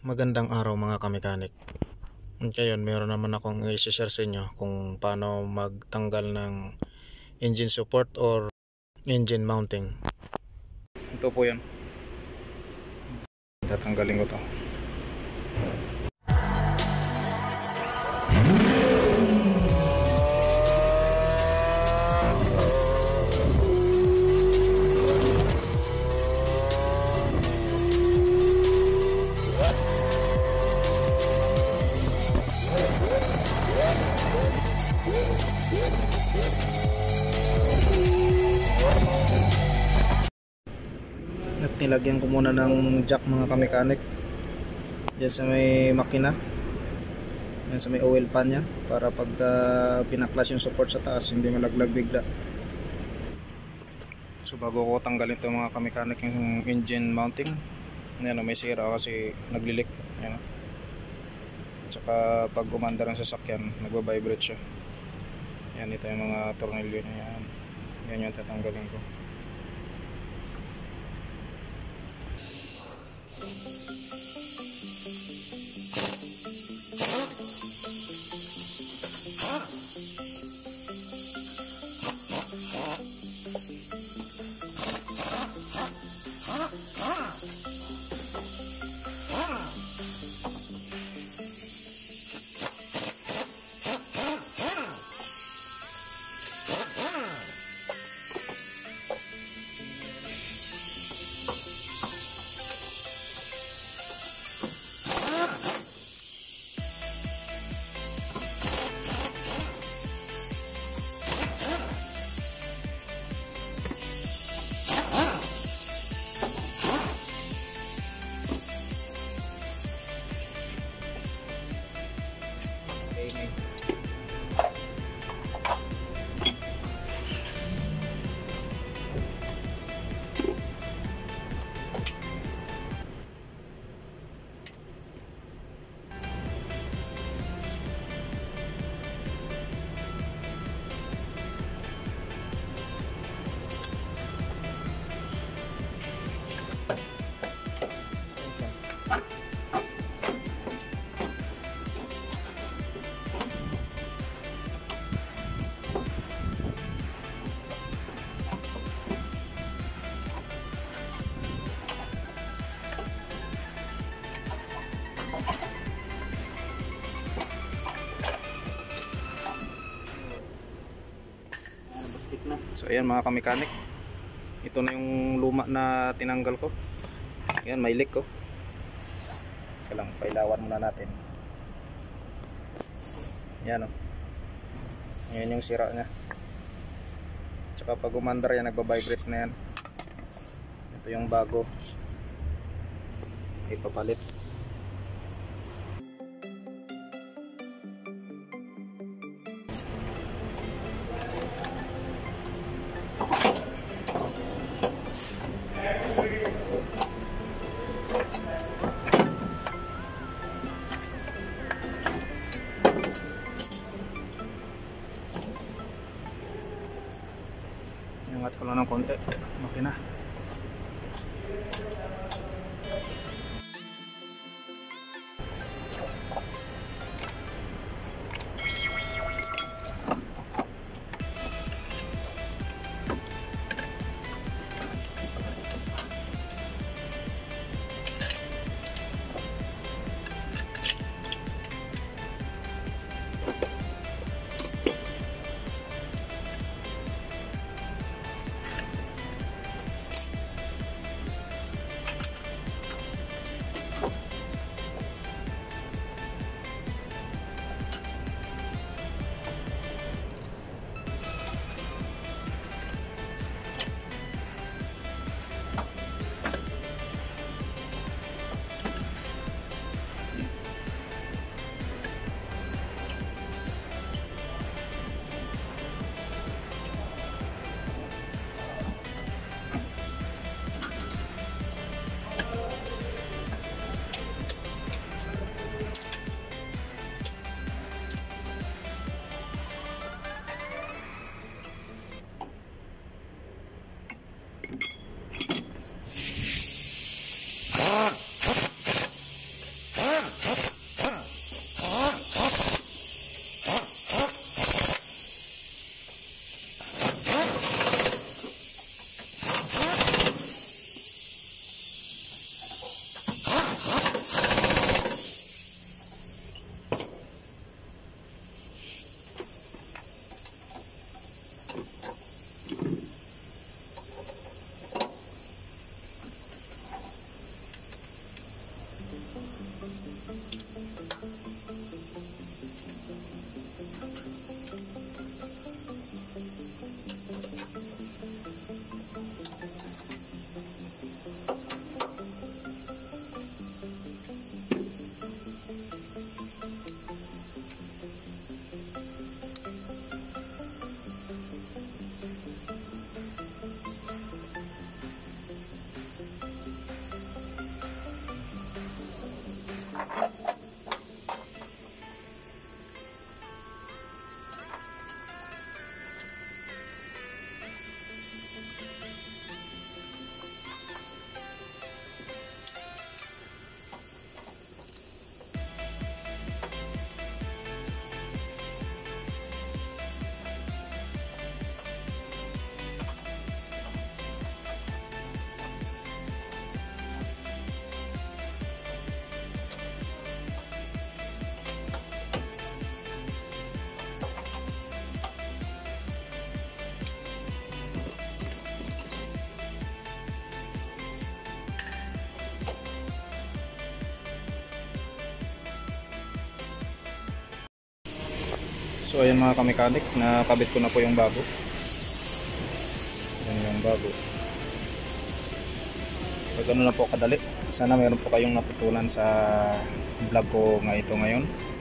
Magandang araw mga kamekanik. Ngayon meron naman akong i-share sa inyo kung paano magtanggal ng engine support or engine mounting. Ito po yan. Tatanggalin ko to. At nilagyan ko muna ng jack mga kamekanik dyan sa may makina, dyan sa may oil pan nya, para pag pinaklas yung support sa taas hindi malaglag bigla. So bago ko tanggalin ito mga kamekanik yung engine mounting, yan, may sira kasi naglilik. Yan. Tsaka pag gumanda ng sasakyan nagbabibrate siya. Yan, ito yung mga tornilyo niya. Yan yung tatanggalin ko. So ayan mga kamekanik, ito na yung luma na tinanggal ko. Ayan, may leak ko. Kaya lang, pailawan muna natin. Ayan o. Ayan yung sira nya. Tsaka pag umandar yan, nagbabibrate na yan. Ito yung bago, ipapalit. Angat ko lang ng konti, makina. So ayan mga kamekanik, nakabit ko na po yung bago. Yan yung bago. So ganun na po kadali. Sana mayroon po kayong natutunan sa vlog ko ito ngayon.